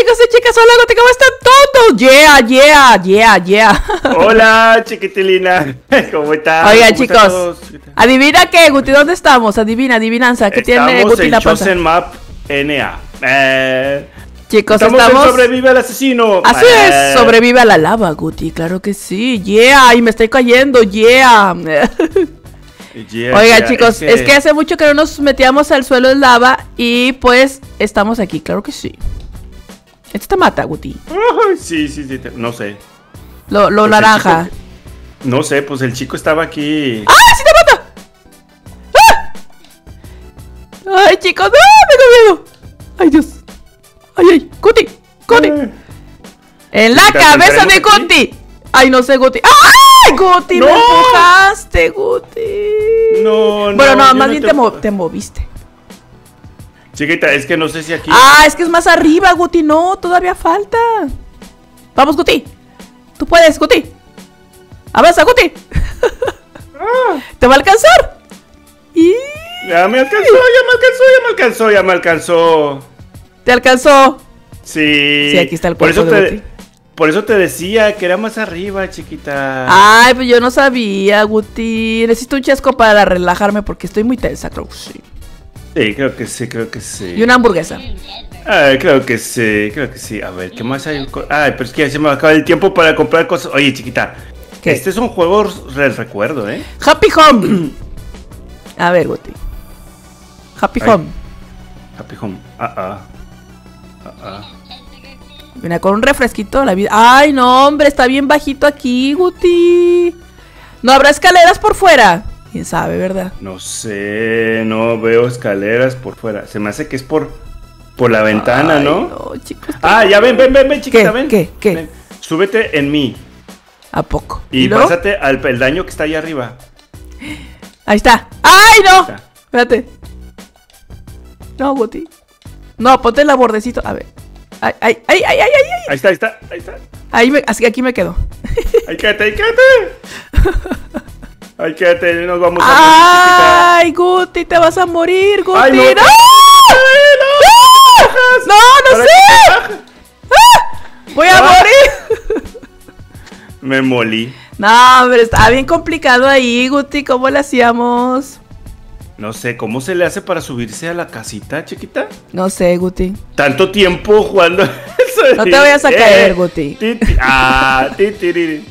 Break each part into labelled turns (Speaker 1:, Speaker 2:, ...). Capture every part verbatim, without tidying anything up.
Speaker 1: chicos y chicas, hola Guti, ¿cómo están todos? Yeah, yeah, yeah, yeah.
Speaker 2: Hola, chiquitilina. ¿Cómo estás?
Speaker 1: Oigan,
Speaker 2: ¿Cómo
Speaker 1: chicos, adivina qué, Guti, ¿dónde estamos? Adivina, adivinanza, ¿qué tiene Guti
Speaker 2: en
Speaker 1: la panza?
Speaker 2: Chosen Map N A. Eh,
Speaker 1: Chicos,
Speaker 2: estamos,
Speaker 1: estamos...
Speaker 2: en Sobrevive al asesino.
Speaker 1: Así
Speaker 2: eh.
Speaker 1: es, sobrevive a la lava, Guti, claro que sí. Yeah, y me estoy cayendo, yeah.
Speaker 2: Yeah,
Speaker 1: Oigan,
Speaker 2: yeah,
Speaker 1: chicos,
Speaker 2: es que...
Speaker 1: es que hace mucho que no nos metíamos al suelo de lava y pues estamos aquí, claro que sí. Esto te mata, Guti.
Speaker 2: Ay, sí, sí, sí, te... no sé.
Speaker 1: Lo, lo
Speaker 2: Pues
Speaker 1: naranja.
Speaker 2: chico... No sé, pues el chico estaba aquí.
Speaker 1: ¡Ah, sí te mata! ¡Ah! ¡Ay, chicos! ¡No! ¡Me miedo! ¡Ay, Dios! ¡Ay, ay! ¡Guti! ¡Guti!
Speaker 2: Ay.
Speaker 1: ¡En la
Speaker 2: ¿Te
Speaker 1: cabeza de
Speaker 2: aquí?
Speaker 1: Guti! ¡Ay, no sé, Guti! ¡Ay, Guti!
Speaker 2: ¡No!
Speaker 1: ¡Me empujaste, Guti!
Speaker 2: No, no.
Speaker 1: Bueno, no,
Speaker 2: yo
Speaker 1: más
Speaker 2: no
Speaker 1: bien
Speaker 2: te...
Speaker 1: te, mo te moviste.
Speaker 2: Chiquita, es que no sé si aquí.
Speaker 1: ¡Ah, es que es más arriba, Guti! ¡No! ¡Todavía falta! ¡Vamos, Guti! ¡Tú puedes, Guti! ¡Avanza, Guti!
Speaker 2: Ah.
Speaker 1: ¿Te va a alcanzar? Y...
Speaker 2: Ya me alcanzó, ya me alcanzó, ya me alcanzó, ya me alcanzó.
Speaker 1: ¿Te alcanzó?
Speaker 2: Sí.
Speaker 1: Sí, aquí está el
Speaker 2: por
Speaker 1: cuerpo
Speaker 2: eso
Speaker 1: de
Speaker 2: te,
Speaker 1: Guti.
Speaker 2: Por eso te decía que era más arriba, chiquita.
Speaker 1: Ay, pues yo no sabía, Guti. Necesito un chesco para relajarme porque estoy muy tensa, creo que sí.
Speaker 2: Sí, creo que sí, creo que sí.
Speaker 1: Y una hamburguesa.
Speaker 2: Ay, creo que sí, creo que sí. A ver, ¿qué más hay? Ay, pero es que ya se me acaba el tiempo para comprar cosas. Oye, chiquita.
Speaker 1: ¿Qué?
Speaker 2: Este es un juego del recuerdo, ¿eh?
Speaker 1: Happy Home. A ver, Guti. Happy
Speaker 2: Ay.
Speaker 1: Home.
Speaker 2: Happy Home. Ah, ah. Ah, ah.
Speaker 1: Mira, con un refresquito la vida. Ay, no, hombre, está bien bajito aquí, Guti. ¿No habrá escaleras por fuera? Quién sabe, ¿verdad?
Speaker 2: No sé, no veo escaleras por fuera. Se me hace que es por, por la ventana,
Speaker 1: Ay,
Speaker 2: ¿no?
Speaker 1: no, chicos.
Speaker 2: Ah, ya ven, ven, ven, ven, chiquita,
Speaker 1: ¿Qué?
Speaker 2: ven.
Speaker 1: ¿Qué? ¿Qué?
Speaker 2: Ven. Súbete en mí.
Speaker 1: ¿A poco?
Speaker 2: Y
Speaker 1: luego?
Speaker 2: pásate al peldaño que está ahí arriba.
Speaker 1: Ahí está. ¡Ay, no!
Speaker 2: Está.
Speaker 1: Espérate. No, Guti. No, ponte la bordecito. A ver. Ay, ay, ay, ay, ay, ay, ay.
Speaker 2: Ahí está, ahí está, ahí está.
Speaker 1: Ahí me, así que aquí me quedo.
Speaker 2: Ahí quédate, ahí quédate. Ahí quédate, nos vamos a
Speaker 1: Ay, Guti, te vas a morir, Guti.
Speaker 2: Ay, no,
Speaker 1: ¡No!
Speaker 2: te-
Speaker 1: ¡No! ¡No, no
Speaker 2: Ahora
Speaker 1: sé! ¡Ah! ¡Voy a
Speaker 2: Ah.
Speaker 1: morir!
Speaker 2: Me molí.
Speaker 1: No, pero está bien complicado ahí, Guti. ¿Cómo le hacíamos?
Speaker 2: No sé, ¿cómo se le hace para subirse a la casita, chiquita?
Speaker 1: No sé, Guti.
Speaker 2: Tanto tiempo jugando.
Speaker 1: No te vayas a caer, Guti.
Speaker 2: ti, ti, ah, ti, ti, ti.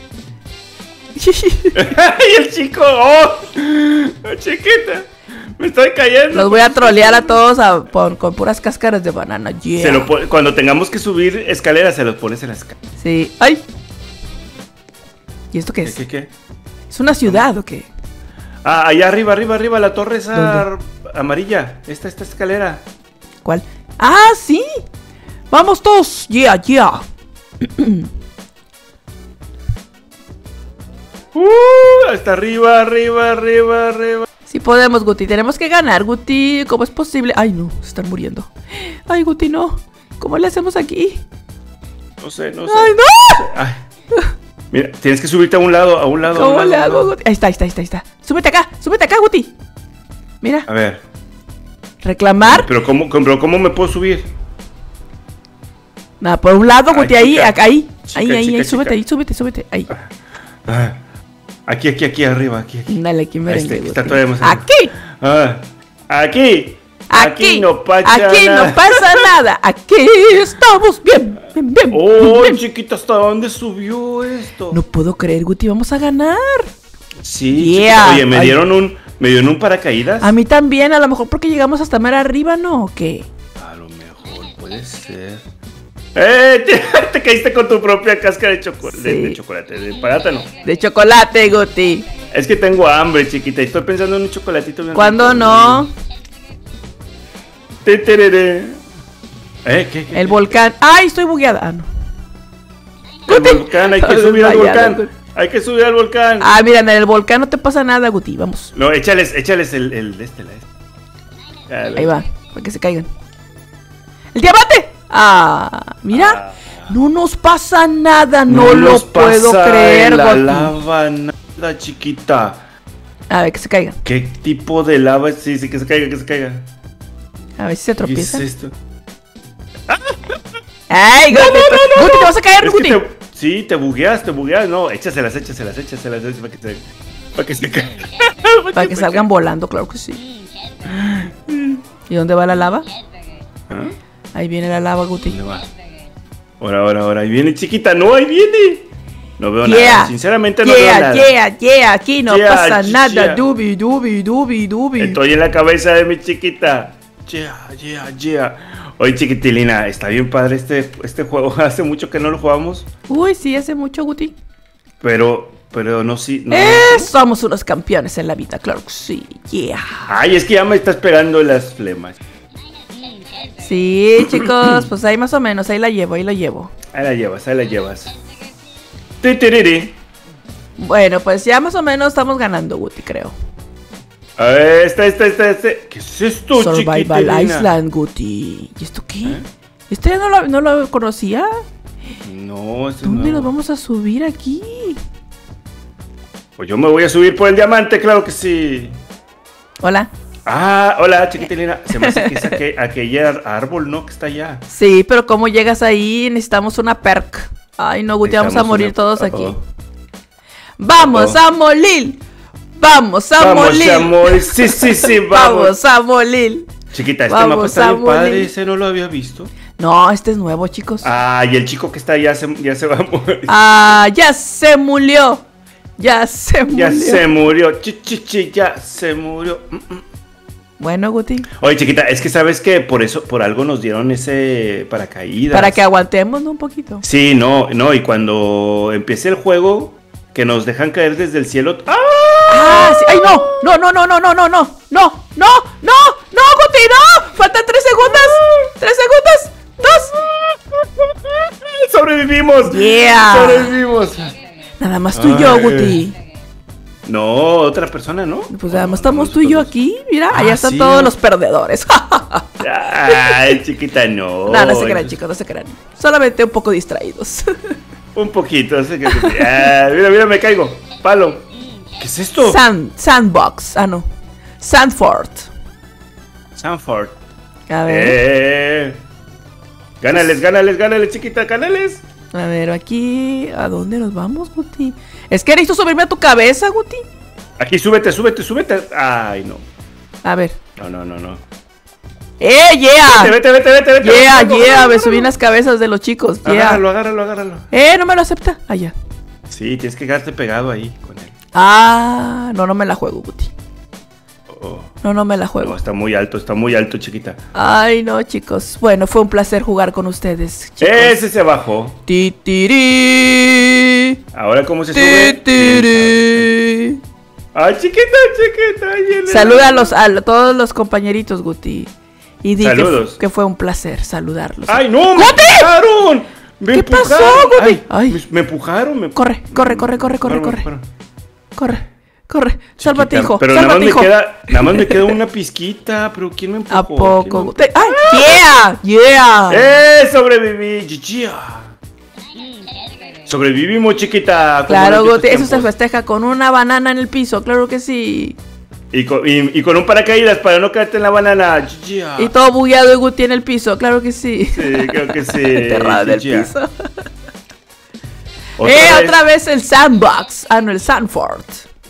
Speaker 2: ¡Ay, el chico! ¡Oh! ¡Chiquita! ¡Me estoy cayendo!
Speaker 1: Los voy a trolear a todos a- por- con puras cáscaras de banana. Yeah.
Speaker 2: Se lo pon- cuando tengamos que subir escaleras, se los pones en las escaleras.
Speaker 1: Sí. ¡Ay! ¿Y esto qué
Speaker 2: ¿Qué,
Speaker 1: es?
Speaker 2: qué, qué?
Speaker 1: ¿Es una ciudad o qué?
Speaker 2: Ah, allá arriba, arriba, arriba, la torre esa
Speaker 1: ¿Dónde?
Speaker 2: amarilla. Esta, esta escalera.
Speaker 1: ¿Cuál? ¡Ah, sí! ¡Vamos todos! ¡Yeah, yeah!
Speaker 2: Uh, hasta arriba, arriba, arriba, arriba.
Speaker 1: Sí podemos, Guti. Tenemos que ganar, Guti. ¿Cómo es posible? Ay, no. Se están muriendo. Ay, Guti, no. ¿Cómo le hacemos aquí?
Speaker 2: No sé, no sé.
Speaker 1: ¡Ay, no!
Speaker 2: Ay. Mira, tienes que subirte a un lado, a un lado. a un
Speaker 1: ¿Cómo
Speaker 2: lado,
Speaker 1: le
Speaker 2: a un
Speaker 1: hago,
Speaker 2: lado.
Speaker 1: Guti? Ahí está, ahí está, ahí está, ahí está. Súbete acá, súbete acá, Guti. Mira,
Speaker 2: A ver,
Speaker 1: reclamar.
Speaker 2: pero ¿cómo, pero ¿cómo me puedo subir?
Speaker 1: Nada, por un lado,
Speaker 2: Ay,
Speaker 1: Guti, ahí,
Speaker 2: chica.
Speaker 1: acá, ahí.
Speaker 2: Chica,
Speaker 1: Ahí, ahí,
Speaker 2: chica,
Speaker 1: ahí, súbete,
Speaker 2: chica.
Speaker 1: ahí, súbete, súbete. Ahí.
Speaker 2: Ah, aquí, aquí, aquí, arriba, aquí, aquí.
Speaker 1: Dale, aquí merengue,
Speaker 2: Este,
Speaker 1: Guti.
Speaker 2: está todavía más arriba.
Speaker 1: Aquí,
Speaker 2: Ah, aquí.
Speaker 1: aquí.
Speaker 2: no pasa
Speaker 1: Aquí
Speaker 2: nada.
Speaker 1: no pasa nada. Aquí estamos bien, bien, bien.
Speaker 2: Oh,
Speaker 1: bien.
Speaker 2: chiquita, ¿hasta dónde subió esto?
Speaker 1: No puedo creer, Guti, vamos a ganar.
Speaker 2: Sí,
Speaker 1: Yeah.
Speaker 2: chiquita. Oye, me
Speaker 1: Ay.
Speaker 2: dieron un, me dieron un paracaídas.
Speaker 1: A mí también, a lo mejor porque llegamos hasta mar arriba, ¿no? ¿O qué?
Speaker 2: A lo mejor puede ser. ¡Eh! Te, te caíste con tu propia cáscara de, choco- de-
Speaker 1: Sí.
Speaker 2: de chocolate, de plátano.
Speaker 1: De chocolate, Guti.
Speaker 2: Es que tengo hambre, chiquita, y estoy pensando en un chocolatito bien
Speaker 1: ¿Cuándo
Speaker 2: rico.
Speaker 1: no?
Speaker 2: Te, tereré. ¿Eh? ¿Qué? qué?
Speaker 1: El volcán. ¡Ay, estoy bugueada! Ah, no.
Speaker 2: El
Speaker 1: Guti.
Speaker 2: volcán, hay que
Speaker 1: Estás
Speaker 2: subir al
Speaker 1: desmayado,
Speaker 2: volcán.
Speaker 1: Guti.
Speaker 2: Hay que subir al volcán.
Speaker 1: Ah, mira, en el volcán no te pasa nada, Guti. Vamos.
Speaker 2: No, échales, échales el, el de este, la este. A ver.
Speaker 1: Ahí va, para que se caigan. ¡El diamante! Ah, mira.
Speaker 2: Ah.
Speaker 1: No nos pasa nada, no, lo
Speaker 2: nos
Speaker 1: puedo
Speaker 2: pasa
Speaker 1: creer,
Speaker 2: en la
Speaker 1: Guti.
Speaker 2: lava nada, chiquita.
Speaker 1: A ver, que se caigan.
Speaker 2: ¿Qué tipo de lava? Sí, sí, que se caiga, que se caiga.
Speaker 1: A ver si se
Speaker 2: ¿Qué es
Speaker 1: tropieza.
Speaker 2: esto?
Speaker 1: ¡Ay, Guti!
Speaker 2: No, no, no, no,
Speaker 1: Guti, te
Speaker 2: no.
Speaker 1: vas a caer,
Speaker 2: Es que
Speaker 1: Guti.
Speaker 2: te- sí, te bugueas, te bugueas. No, échaselas, échaselas, échaselas. Para que se, para que se caigan.
Speaker 1: Para que salgan volando, claro que sí. ¿Y dónde va la lava?
Speaker 2: ¿Ah?
Speaker 1: Ahí viene la lava, Guti.
Speaker 2: ¿Dónde va? Ahora, ahora, ahora. Ahí viene, chiquita. No, ahí viene. No veo
Speaker 1: Yeah,
Speaker 2: nada. Sinceramente no
Speaker 1: yeah,
Speaker 2: veo nada.
Speaker 1: Yeah, yeah, aquí no
Speaker 2: Yeah,
Speaker 1: pasa
Speaker 2: yeah.
Speaker 1: nada. Dubi, dubi, dubi, dubi.
Speaker 2: Estoy en la cabeza de mi chiquita. Yeah, yeah, yeah. Oye, chiquitilina, está bien padre este, este juego. Hace mucho que no lo jugamos.
Speaker 1: Uy, sí, hace mucho, Guti.
Speaker 2: Pero, pero no, sí. No,
Speaker 1: Eh, somos unos campeones en la vida, claro que sí. Yeah.
Speaker 2: Ay, es que ya me está esperando las flemas.
Speaker 1: Sí, chicos, pues ahí más o menos, ahí la llevo, ahí la llevo.
Speaker 2: Ahí la llevas, ahí la llevas. Titiriri.
Speaker 1: Bueno, pues ya más o menos estamos ganando, Guti, creo.
Speaker 2: A ver, este, este, este, este. ¿Qué es esto,
Speaker 1: Survival
Speaker 2: chiquitilina?
Speaker 1: Island, Guti. ¿Y esto qué?
Speaker 2: ¿Eh?
Speaker 1: ¿Esto ya no lo, no lo conocía?
Speaker 2: No, este
Speaker 1: ¿Dónde
Speaker 2: no.
Speaker 1: nos vamos a subir aquí?
Speaker 2: Pues yo me voy a subir por el diamante, claro que sí.
Speaker 1: Hola.
Speaker 2: Ah, hola, chiquitilina. Se me hace que es aquel, aquel árbol, ¿no? Que está allá.
Speaker 1: Sí, pero ¿cómo llegas ahí? Necesitamos una perk. Ay, no, Guti, vamos a
Speaker 2: Necesitamos
Speaker 1: morir
Speaker 2: una-
Speaker 1: todos
Speaker 2: Uh-oh.
Speaker 1: aquí. ¡Vamos
Speaker 2: Uh-oh.
Speaker 1: a morir! ¡Vamos a
Speaker 2: Vamos
Speaker 1: morir!
Speaker 2: a morir. Sí, sí, sí, vamos.
Speaker 1: ¡Vamos a morir!
Speaker 2: Chiquita, este
Speaker 1: Vamos
Speaker 2: mapa está
Speaker 1: a
Speaker 2: bien padre.
Speaker 1: morir.
Speaker 2: Ese no lo había visto.
Speaker 1: No, este es nuevo, chicos.
Speaker 2: Ah, y el chico que está allá se, ya se va a morir.
Speaker 1: Ah, ya se murió. Ya se murió.
Speaker 2: Ya se murió. Chi, chi, chi, ya se murió. Mm, mm.
Speaker 1: Bueno, Guti,
Speaker 2: Oye, chiquita, es que sabes que por eso, por algo nos dieron ese paracaídas.
Speaker 1: para que aguantemos, ¿no? Un poquito.
Speaker 2: Sí, no, no, y cuando empiece el juego, que nos dejan caer desde el cielo. ¡Ah!
Speaker 1: Ah, sí. ¡Ay, no! No, no, no, no, no, no, no, no, no, no, no, Guti, no. Faltan tres segundos. Tres segundos. Dos.
Speaker 2: ¡Sobrevivimos!
Speaker 1: Yeah.
Speaker 2: ¡Sobrevivimos!
Speaker 1: Nada más tú y yo,
Speaker 2: Ay.
Speaker 1: Guti.
Speaker 2: No, otra persona, ¿no?
Speaker 1: Pues nada más estamos tú y yo aquí. Mira,
Speaker 2: Ah,
Speaker 1: allá están
Speaker 2: sí.
Speaker 1: todos los perdedores.
Speaker 2: Ay, chiquita, no.
Speaker 1: No, no se crean, chicos, no se crean. Solamente un poco distraídos.
Speaker 2: Un poquito, sé que... Ah, mira, mira, me caigo. Palo. ¿Qué es esto?
Speaker 1: Sand, Sandbox. Ah, no. Sandford.
Speaker 2: Sanford.
Speaker 1: A ver.
Speaker 2: Eh. Gánales, gánales, gánales, chiquita, gánales.
Speaker 1: A ver, aquí. ¿A dónde nos vamos, Guti? Es que necesito subirme a tu cabeza, Guti.
Speaker 2: Aquí, súbete, súbete, súbete. Ay, no.
Speaker 1: A ver.
Speaker 2: No, no, no, no.
Speaker 1: ¡Eh, yeah!
Speaker 2: Vete, vete, vete, vete, vete.
Speaker 1: Yeah,
Speaker 2: Agárralo,
Speaker 1: yeah,
Speaker 2: agárralo.
Speaker 1: me subí en las cabezas de los chicos. Yeah.
Speaker 2: Agárralo, agárralo, agárralo.
Speaker 1: Eh, no me lo acepta. Allá.
Speaker 2: Sí, tienes que quedarte pegado ahí con él.
Speaker 1: Ah, no, no me la juego, Guti.
Speaker 2: Oh.
Speaker 1: No, no me la
Speaker 2: No,
Speaker 1: juego.
Speaker 2: está muy alto, está muy alto, chiquita.
Speaker 1: Ay, no, chicos. Bueno, fue un placer jugar con ustedes, chicos.
Speaker 2: Ese se bajó.
Speaker 1: Titiri.
Speaker 2: Ahora, ¿cómo se sube?
Speaker 1: Titiri.
Speaker 2: Ay, chiquita, chiquita. ay, el-
Speaker 1: Saluda a, los, a todos los compañeritos, Guti. Y di que,
Speaker 2: Saludos.
Speaker 1: que fue un placer saludarlos.
Speaker 2: ¡Ay, no! ¡Me
Speaker 1: ¡Guti!
Speaker 2: empujaron! ¡Me
Speaker 1: ¿Qué pasó,
Speaker 2: empujaron!
Speaker 1: Guti?
Speaker 2: Ay,
Speaker 1: Ay.
Speaker 2: Me, me empujaron. Me...
Speaker 1: Corre, corre, corre, corre, corre,
Speaker 2: Me
Speaker 1: corre.
Speaker 2: empujaron.
Speaker 1: Corre, corre. Sálvate,
Speaker 2: Chiquita,
Speaker 1: hijo.
Speaker 2: Pero nada más,
Speaker 1: Sálvate,
Speaker 2: me
Speaker 1: hijo.
Speaker 2: queda, nada más me queda una pizquita. ¿Pero quién me empujó?
Speaker 1: ¿A
Speaker 2: ¿Quién
Speaker 1: poco?
Speaker 2: me
Speaker 1: Guti? ¡Ay! ¡Yeah! ¡Yeah!
Speaker 2: ¡Eh! ¡Sobreviví! ¡Chichía! Sobrevivimos, chiquita. como
Speaker 1: Claro,
Speaker 2: en los
Speaker 1: Guti, eso
Speaker 2: viejos
Speaker 1: se
Speaker 2: tiempos.
Speaker 1: festeja con una banana en el piso, claro que sí.
Speaker 2: Y con, y, y con un paracaídas para no caerte en la banana. Chichía.
Speaker 1: Y todo bugueado y Guti en el piso, claro que sí.
Speaker 2: Sí, creo que sí.
Speaker 1: Enterrado en el
Speaker 2: chichía.
Speaker 1: piso.
Speaker 2: ¿Otra
Speaker 1: eh,
Speaker 2: vez?
Speaker 1: otra vez el Sandbox. Ah, no, el Sandford.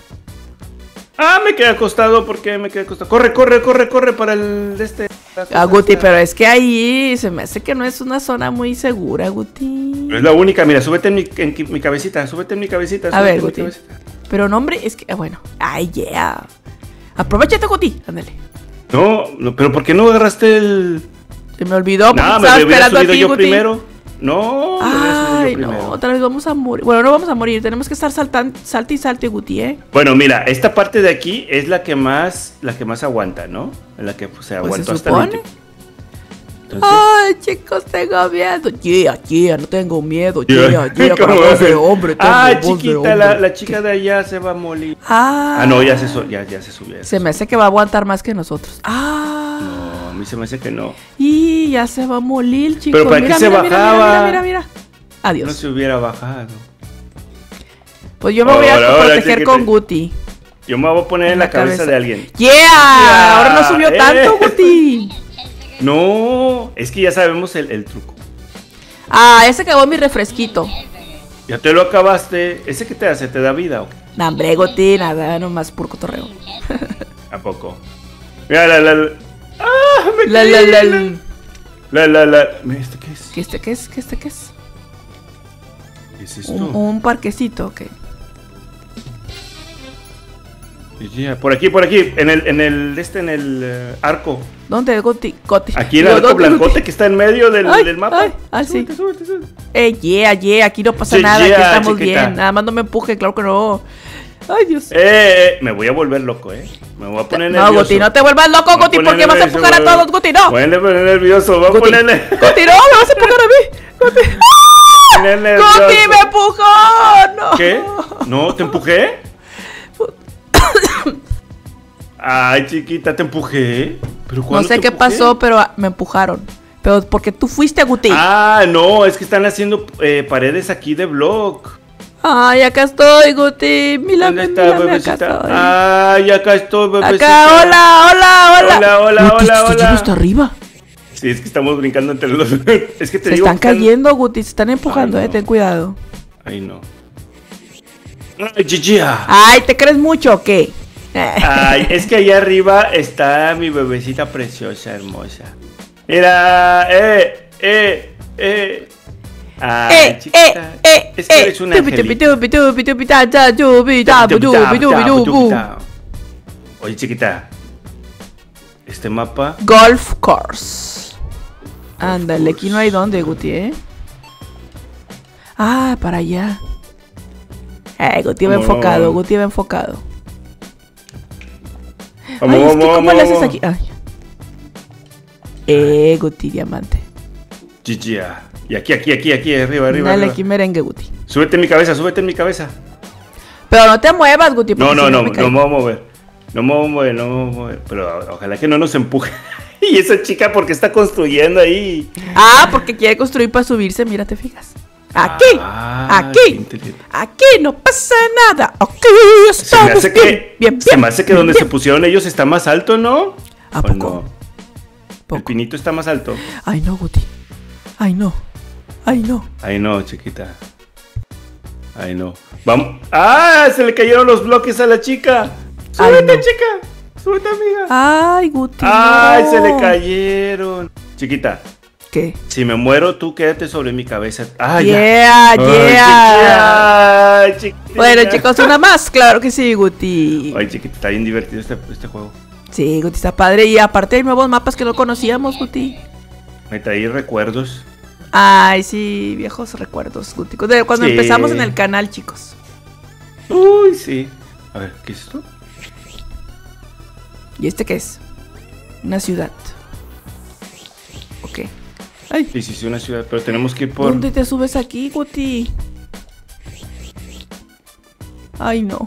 Speaker 2: Ah, me quedé acostado. ¿Por qué me quedé acostado? Corre, corre, corre, corre para el de este. la cosa
Speaker 1: Ah, Guti,
Speaker 2: esta.
Speaker 1: pero es que ahí se me hace que no es una zona muy segura, Guti.
Speaker 2: Pero es la única, mira, súbete en mi, en qui- mi cabecita, súbete en mi cabecita.
Speaker 1: A
Speaker 2: súbete
Speaker 1: ver,
Speaker 2: en mi
Speaker 1: Guti.
Speaker 2: cabecita.
Speaker 1: Pero no, hombre, es que, ah, bueno. Ay, yeah. Aprovechate, Guti. Ándale.
Speaker 2: No, no, pero ¿por qué no agarraste el...?
Speaker 1: Se me olvidó porque
Speaker 2: No, me
Speaker 1: estaba
Speaker 2: hubiera
Speaker 1: esperando a
Speaker 2: subido
Speaker 1: ti,
Speaker 2: yo
Speaker 1: Guti.
Speaker 2: primero. No, me hubiera subido yo
Speaker 1: Ay,
Speaker 2: primero.
Speaker 1: no, otra vez vamos a morir. Bueno, no vamos a morir, tenemos que estar saltando, salte y salte, Guti, ¿eh?
Speaker 2: Bueno, mira, esta parte de aquí es la que más, la que más aguanta, ¿no? La que pues, se
Speaker 1: Pues
Speaker 2: aguantó
Speaker 1: se
Speaker 2: hasta el
Speaker 1: supone.
Speaker 2: último. Entonces,
Speaker 1: Ay, chicos, tengo miedo. Yeah, yeah, no tengo miedo.
Speaker 2: Yeah.
Speaker 1: Yeah, yeah, con
Speaker 2: ¿Cómo
Speaker 1: la voz
Speaker 2: es?
Speaker 1: de hombre. Tengo
Speaker 2: Ay,
Speaker 1: voz de
Speaker 2: chiquita, la,
Speaker 1: hombre.
Speaker 2: la chica de allá se va a morir.
Speaker 1: Ah,
Speaker 2: Ah, no, ya se, su- ya, ya se subió. ya se
Speaker 1: Se me hace que va a aguantar más que nosotros. Ah,
Speaker 2: No, a mí se me hace que no.
Speaker 1: y ya se va a morir, chicos.
Speaker 2: Pero ¿para qué
Speaker 1: mira,
Speaker 2: se
Speaker 1: mira, mira,
Speaker 2: bajaba?
Speaker 1: Mira, mira, mira, mira. Adiós.
Speaker 2: No se hubiera bajado.
Speaker 1: Pues yo me voy a
Speaker 2: Ahora, ahora,
Speaker 1: proteger
Speaker 2: chiquete.
Speaker 1: con Guti.
Speaker 2: Yo me voy a poner en, la, cabeza. de alguien.
Speaker 1: Yeah,
Speaker 2: Yeah,
Speaker 1: ahora no subió
Speaker 2: eh.
Speaker 1: tanto, Guti.
Speaker 2: No, es que ya sabemos el, el truco.
Speaker 1: Ah, ese acabó mi refresquito.
Speaker 2: Ya te lo acabaste. ¿Ese qué te hace? ¿Te da vida o qué?
Speaker 1: No, hombre, Guti, nada, nomás puro cotorreo.
Speaker 2: ¿A poco? Mira, la, la, la. ¡Ah! Me
Speaker 1: La,
Speaker 2: caí,
Speaker 1: la, la,
Speaker 2: la, la, la, la. Mira, ¿este qué es?
Speaker 1: ¿Qué este qué es? ¿Qué este qué es?
Speaker 2: ¿Qué es esto?
Speaker 1: Un, un parquecito, ok.
Speaker 2: Yeah, por aquí, por aquí, en el, en el, este, en el uh, arco.
Speaker 1: ¿Dónde, Guti? Goti.
Speaker 2: Aquí en
Speaker 1: Digo,
Speaker 2: el arco
Speaker 1: ¿dónde,
Speaker 2: blancote
Speaker 1: Guti?
Speaker 2: que está en medio del,
Speaker 1: Ay,
Speaker 2: del mapa.
Speaker 1: ay, ah, sí.
Speaker 2: Súbete, súbete, súbete.
Speaker 1: Eh, yeah, yeah, aquí no pasa
Speaker 2: Sí,
Speaker 1: nada,
Speaker 2: yeah,
Speaker 1: aquí estamos
Speaker 2: chiquita.
Speaker 1: bien. Nada más no me empuje, claro que no. Ay, Dios.
Speaker 2: Eh, eh, me voy a volver loco, eh. Me voy a poner
Speaker 1: No,
Speaker 2: nervioso.
Speaker 1: Guti, no te vuelvas loco,
Speaker 2: Me voy a
Speaker 1: Guti,
Speaker 2: poner
Speaker 1: porque vas a
Speaker 2: nervioso,
Speaker 1: empujar a
Speaker 2: güey.
Speaker 1: todos, Guti, no.
Speaker 2: Voy a poner nervioso, voy a
Speaker 1: Guti,
Speaker 2: ponerle.
Speaker 1: Guti, no, me vas a empujar a mí. Guti.
Speaker 2: poner nervioso.
Speaker 1: Guti, me empujó. No.
Speaker 2: ¿Qué? ¿No? ¿Te empujé? Ay, chiquita, te empujé. ¿Pero
Speaker 1: No
Speaker 2: cuándo
Speaker 1: sé
Speaker 2: te
Speaker 1: qué
Speaker 2: empujé?
Speaker 1: pasó, pero ah, me empujaron. Pero porque tú fuiste, Guti.
Speaker 2: Ah, no, es que están haciendo eh, paredes aquí de block.
Speaker 1: Ay, acá estoy, Guti. Mírame,
Speaker 2: ¿Dónde está,
Speaker 1: mírame, acá
Speaker 2: bebecita?
Speaker 1: estoy.
Speaker 2: Ay, acá estoy, bebecita.
Speaker 1: Acá, hola, hola, hola.
Speaker 2: Hola, hola,
Speaker 1: Guti,
Speaker 2: hola,
Speaker 1: este
Speaker 2: hola.
Speaker 1: chico está arriba.
Speaker 2: Sí, es que estamos brincando entre los. Es que te
Speaker 1: Se
Speaker 2: digo.
Speaker 1: están
Speaker 2: que están-
Speaker 1: cayendo, Guti. Se están empujando,
Speaker 2: Ay,
Speaker 1: eh.
Speaker 2: no.
Speaker 1: Ten cuidado.
Speaker 2: Ay, no. Ay, chichia.
Speaker 1: Ay, ¿te crees mucho o qué?
Speaker 2: Ay, es que allá arriba está mi bebecita preciosa, hermosa. Mira, eh, eh, eh. Ay,
Speaker 1: Eh,
Speaker 2: chiquita.
Speaker 1: eh, eh,
Speaker 2: es que
Speaker 1: eh.
Speaker 2: eres una
Speaker 1: Tupi, tupi,
Speaker 2: angelita.
Speaker 1: tupi, tupi, tupi, ta, ta, tupi, ta, bu, tupi, tupi, tupi.
Speaker 2: Oye, chiquita. Este mapa.
Speaker 1: Golf course. Ándale, aquí no hay dónde, Guti, ¿eh? Ah, para allá. Eh, Guti va
Speaker 2: Vamos,
Speaker 1: enfocado,
Speaker 2: vamos.
Speaker 1: Guti va enfocado.
Speaker 2: Vamos,
Speaker 1: Ay, es que
Speaker 2: vamos,
Speaker 1: ¿cómo
Speaker 2: vamos,
Speaker 1: le haces
Speaker 2: vamos.
Speaker 1: aquí? Ay. Eh, Guti, diamante.
Speaker 2: Chichia. Y aquí, aquí, aquí, aquí, arriba, arriba.
Speaker 1: Dale
Speaker 2: arriba.
Speaker 1: aquí merengue, Guti.
Speaker 2: Súbete en mi cabeza, súbete en mi cabeza.
Speaker 1: Pero no te muevas, Guti.
Speaker 2: No,
Speaker 1: porque
Speaker 2: no,
Speaker 1: si
Speaker 2: no,
Speaker 1: me
Speaker 2: no
Speaker 1: caigo.
Speaker 2: me voy a mover. No me voy a mover, no me voy a mover. Pero ojalá que no nos empuje. Y esa chica, porque está construyendo ahí?
Speaker 1: Ah, porque quiere construir para subirse, mira, te fijas. Aquí,
Speaker 2: Ah, qué
Speaker 1: aquí,
Speaker 2: inteligente.
Speaker 1: aquí no pasa nada. Aquí
Speaker 2: Se me
Speaker 1: estamos
Speaker 2: hace
Speaker 1: bien,
Speaker 2: que,
Speaker 1: bien,
Speaker 2: se
Speaker 1: bien,
Speaker 2: me hace que
Speaker 1: bien,
Speaker 2: donde
Speaker 1: bien.
Speaker 2: se pusieron ellos está más alto, ¿no?
Speaker 1: ¿A
Speaker 2: ¿O
Speaker 1: poco?
Speaker 2: no? El
Speaker 1: Poco.
Speaker 2: pinito está más alto.
Speaker 1: Ay, no, Guti. Ay, no. Ay, no.
Speaker 2: Ay, no, chiquita. Ay, no. Vamos. ¡Ah! Se le cayeron los bloques a la chica.
Speaker 1: Ay,
Speaker 2: ¡Súbete,
Speaker 1: no.
Speaker 2: chica! ¡Súbete, amiga!
Speaker 1: Ay, Guti.
Speaker 2: ¡Ay,
Speaker 1: no.
Speaker 2: se le cayeron! Chiquita,
Speaker 1: ¿Qué?
Speaker 2: si me muero, tú quédate sobre mi cabeza. ¡Ay, ya!
Speaker 1: Yeah,
Speaker 2: Ay,
Speaker 1: yeah.
Speaker 2: chiquita, chiquita.
Speaker 1: Bueno, chicos, una más. Claro que sí, Guti.
Speaker 2: Ay, chiquita, está bien divertido este, este juego.
Speaker 1: Sí, Guti está padre. Y aparte hay nuevos mapas que no conocíamos, Guti.
Speaker 2: Me traí recuerdos.
Speaker 1: Ay, sí, viejos recuerdos, Guti. De cuando
Speaker 2: Sí.
Speaker 1: empezamos en el canal, chicos.
Speaker 2: Uy, sí. A ver, ¿qué es esto?
Speaker 1: ¿Y este qué es? Una ciudad. Ok. Ay,
Speaker 2: Sí, sí, sí, una ciudad, pero tenemos que ir por...
Speaker 1: ¿dónde te subes aquí, Guti? Ay, no.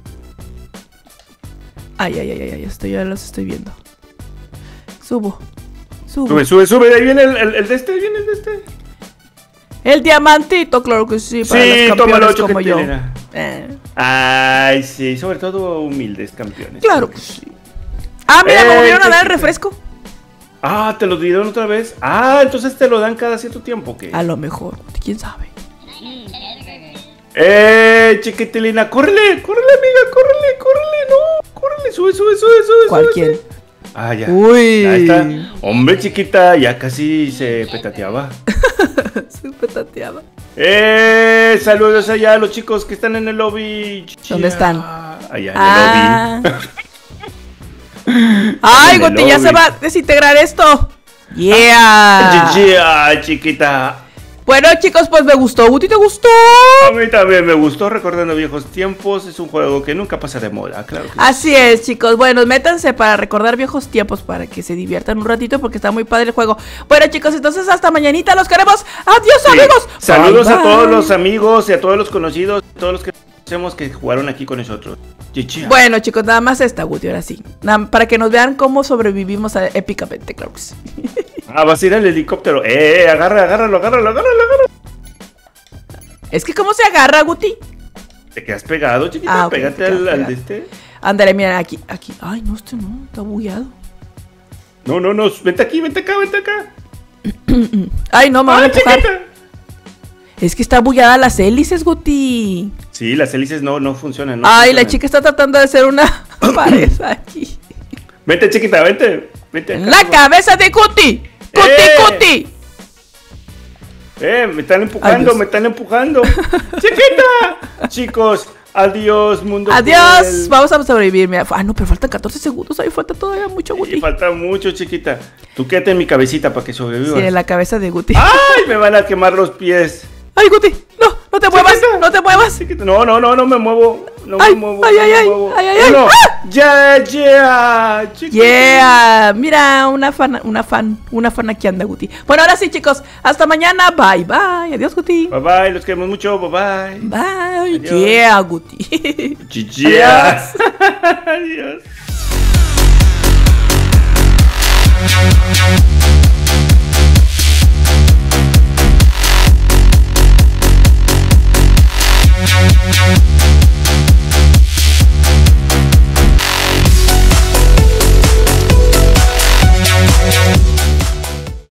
Speaker 1: Ay, ay, ay, ay, ay, estoy, ya los estoy viendo. Subo. Subo.
Speaker 2: Sube, sube, sube, ahí viene el, el, el de este, ahí viene el de este.
Speaker 1: El diamantito, claro que sí, para
Speaker 2: Sí,
Speaker 1: los
Speaker 2: tómalo,
Speaker 1: campeones como yo.
Speaker 2: choquetelera.
Speaker 1: Eh,
Speaker 2: Ay, sí, sobre todo humildes campeones.
Speaker 1: claro que sí. Ah, mira, me
Speaker 2: Eh,
Speaker 1: volvieron a dar el
Speaker 2: chiquita.
Speaker 1: refresco.
Speaker 2: Ah, ¿te lo dieron otra vez? Ah, entonces te lo dan cada cierto tiempo, ¿o ¿qué?
Speaker 1: A lo mejor, Guti, quién sabe.
Speaker 2: ¡Eh, chiquitilina! ¡Córrele! ¡Córrele, amiga! ¡Córrele! ¡Córrele! ¡No! ¡Córrele! ¡Sube, sube, sube, sube!
Speaker 1: ¿Cuál
Speaker 2: sube,
Speaker 1: quién?
Speaker 2: sube. Ah, ya.
Speaker 1: Uy.
Speaker 2: Ya está. Hombre, chiquita, ya casi se petateaba.
Speaker 1: Se petateaba.
Speaker 2: ¡Eh! Saludos allá a los chicos que están en el lobby.
Speaker 1: ¿Dónde están?
Speaker 2: Allá en
Speaker 1: Ah.
Speaker 2: el lobby.
Speaker 1: Ay,
Speaker 2: En el
Speaker 1: Guti, ya
Speaker 2: lobby.
Speaker 1: se va a desintegrar esto. Yeah.
Speaker 2: Yeah, chiquita.
Speaker 1: Bueno, chicos, pues me gustó. Guti, ¿te gustó?
Speaker 2: A mí también me gustó recordando viejos tiempos. Es un juego que nunca pasa de moda, claro que sí.
Speaker 1: Así es, chicos. Bueno, métanse para recordar viejos tiempos, para que se diviertan un ratito, porque está muy padre el juego. Bueno, chicos, entonces hasta mañanita. Los queremos. Adiós,
Speaker 2: Sí.
Speaker 1: amigos.
Speaker 2: Saludos
Speaker 1: Bye,
Speaker 2: a todos
Speaker 1: bye.
Speaker 2: los amigos y a todos los conocidos, a todos los que conocemos que jugaron aquí con nosotros. Chichia.
Speaker 1: Bueno, chicos, nada más esta, Guti, ahora sí. Nada- para que nos vean cómo sobrevivimos a- épicamente, claro que sí.
Speaker 2: Ah, vas a ir al helicóptero. Eh, eh, agarra, agárralo, agárralo, agárralo, agárralo.
Speaker 1: Es que, ¿cómo se agarra, Guti?
Speaker 2: Te quedas pegado, chiquita.
Speaker 1: Ah, ok,
Speaker 2: Pégate
Speaker 1: te quedas
Speaker 2: al, al
Speaker 1: pegado.
Speaker 2: de este.
Speaker 1: Ándale, mira, aquí, aquí. Ay, no, este no, está bugueado.
Speaker 2: No, no, no. Vente aquí, vente acá, vente acá.
Speaker 1: Ay, no, me van a
Speaker 2: ¡Ay,
Speaker 1: empujar.
Speaker 2: chiquita!
Speaker 1: Es que está bullada las hélices, Guti.
Speaker 2: Sí, las hélices no, no funcionan. No
Speaker 1: Ay,
Speaker 2: funcionan.
Speaker 1: la chica está tratando de hacer una pared aquí.
Speaker 2: Vente, chiquita, vente. Vente
Speaker 1: En
Speaker 2: acá,
Speaker 1: la
Speaker 2: güey.
Speaker 1: cabeza de Guti. Guti,
Speaker 2: ¡Eh!
Speaker 1: Guti.
Speaker 2: Eh, me están empujando,
Speaker 1: Adiós.
Speaker 2: me están empujando. Chiquita. Chicos, adiós, mundo.
Speaker 1: Adiós.
Speaker 2: cruel.
Speaker 1: Vamos a sobrevivir. Mira. Ah, no, pero faltan catorce segundos. Ahí falta todavía mucho,
Speaker 2: Y
Speaker 1: Guti.
Speaker 2: falta mucho, chiquita. Tú quédate en mi cabecita para que sobrevivas.
Speaker 1: Sí, en la cabeza de Guti.
Speaker 2: ¡Ay! Me van a quemar los pies.
Speaker 1: Ay, Guti. No, no te muevas.
Speaker 2: Chiquita.
Speaker 1: No te muevas.
Speaker 2: Chiquita, No, no, no, no me muevo. No
Speaker 1: Ay,
Speaker 2: me muevo.
Speaker 1: ay,
Speaker 2: no
Speaker 1: ay,
Speaker 2: me
Speaker 1: ay,
Speaker 2: muevo.
Speaker 1: ay, ay, ay.
Speaker 2: Uno.
Speaker 1: ¡Ah!
Speaker 2: Ya, ya. Chiquita.
Speaker 1: Yeah, mira, una fan, una fan, una fan aquí anda, Guti. Bueno, ahora sí, chicos, hasta mañana, bye, bye, adiós, Guti.
Speaker 2: Bye bye, los queremos mucho. Bye bye.
Speaker 1: Bye,
Speaker 2: Adiós.
Speaker 1: yeah, Guti.
Speaker 2: Yeah. Adiós.